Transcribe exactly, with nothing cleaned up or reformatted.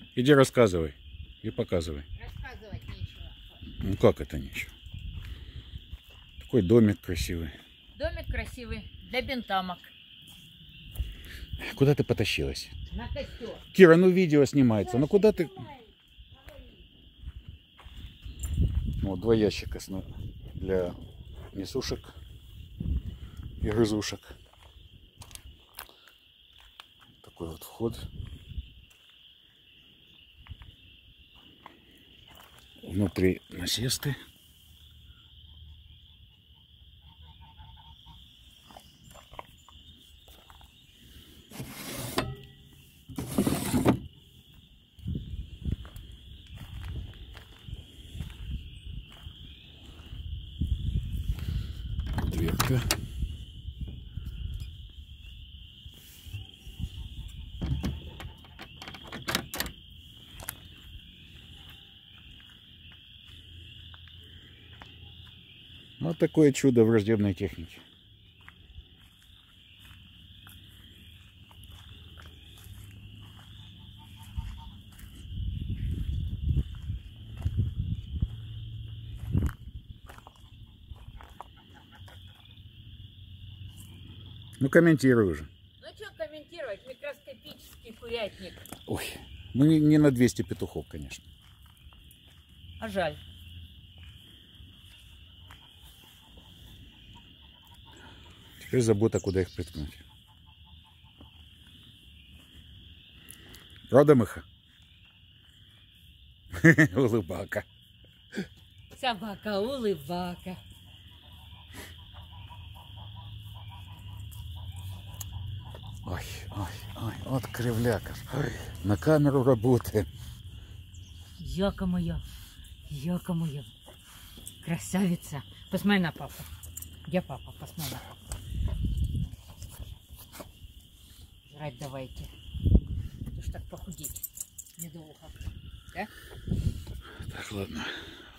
Иди рассказывай и показывай. Рассказывать нечего. Ну как это ничего? Такой домик красивый. Домик красивый для бентамок. Куда ты потащилась? На костер. Кира, ну видео снимается. Ну куда ты? Вот два ящика для несушек и грызушек. Такой вот вход. Внутри насесты. Дверка. Вот такое чудо враждебной техники. Ну комментируй уже. Ну что комментировать? Микроскопический курятник. Ой, ну не, не на двести петухов, конечно. А жаль. Теперь забота, куда их приткнуть. Правда, Мыха? Улыбака. Собака, улыбака. Ой, ой, ой, вот кривляка. Ой, на камеру работает. Яка моя, яка моя. Красавица. Посмотри на папу. Где папа? Посмотри на папу. Жрать давайте. Ты ж так похудеть. Недолго. Да? Так, ладно.